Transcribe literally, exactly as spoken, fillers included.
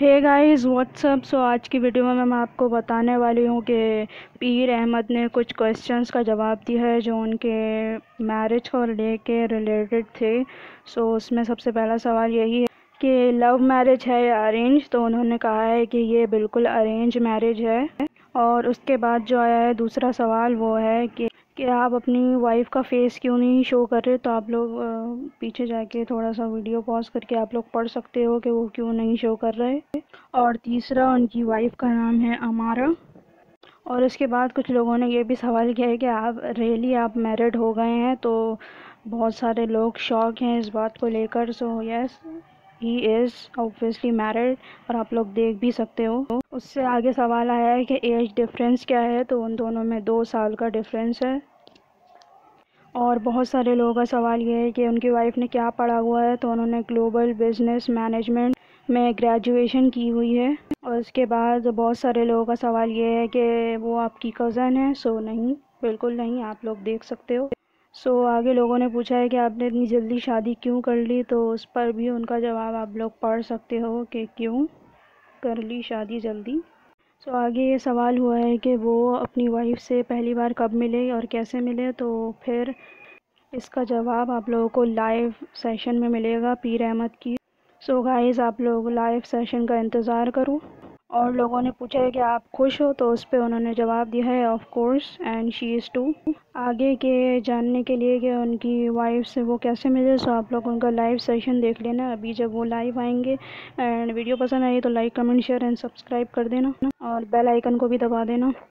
Hey guys what's up. सो आज की video में मैं आपको बताने वाली हूँ कि पीर अहमद ने कुछ क्वेश्चंस का जवाब दिया है जो उनके मैरिज को लेके रिलेटेड थे। सो उसमें सबसे पहला सवाल यही है कि लव मैरिज है या अरेंज। तो उन्होंने कहा है कि ये बिल्कुल अरेंज मैरिज है। और उसके बाद जो आया है दूसरा सवाल वो है कि कि आप अपनी वाइफ का फेस क्यों नहीं शो कर रहे। तो आप लोग अ, पीछे जाके थोड़ा सा वीडियो पॉज करके आप लोग पढ़ सकते हो कि वो क्यों नहीं शो कर रहे। और तीसरा, उनकी वाइफ का नाम है अमारा। और उसके बाद कुछ लोगों ने ये भी सवाल किया है कि आप रियली आप मैरिड हो गए हैं। तो बहुत सारे लोग शॉक हैं इस बात को लेकर। So yes, he is obviously married और आप लोग देख भी सकते हो। उससे आगे सवाल आया है कि एज डिफरेंस क्या है। तो उन दोनों में दो साल का डिफरेंस है। और बहुत सारे लोगों का सवाल ये है कि उनकी वाइफ ने क्या पढ़ा हुआ है। तो उन्होंने ग्लोबल बिजनेस मैनेजमेंट में ग्रेजुएशन की हुई है। और उसके बाद बहुत सारे लोगों का सवाल ये है कि वो आपकी कज़न है। सो नहीं, बिल्कुल नहीं, आप लोग देख सकते हो। सो आगे लोगों ने पूछा है कि आपने इतनी जल्दी शादी क्यों कर ली। तो उस पर भी उनका जवाब आप लोग पढ़ सकते हो कि क्यों कर ली शादी जल्दी। सो आगे ये सवाल हुआ है कि वो अपनी वाइफ से पहली बार कब मिले और कैसे मिले। तो फिर इसका जवाब आप लोगों को लाइव सेशन में मिलेगा पीर अहमद की। सो गाइस, आप लोग लाइव सेशन का इंतज़ार करो। और लोगों ने पूछा है कि आप खुश हो। तो उस पर उन्होंने जवाब दिया है of course and she is too. आगे के जानने के लिए कि उनकी वाइफ से वो कैसे मिले, सो आप लोग उनका लाइव सेशन देख लेना अभी जब वो लाइव आएंगे। एंड वीडियो पसंद आई तो like comment share and subscribe कर देना और बेल आइकन को भी दबा देना।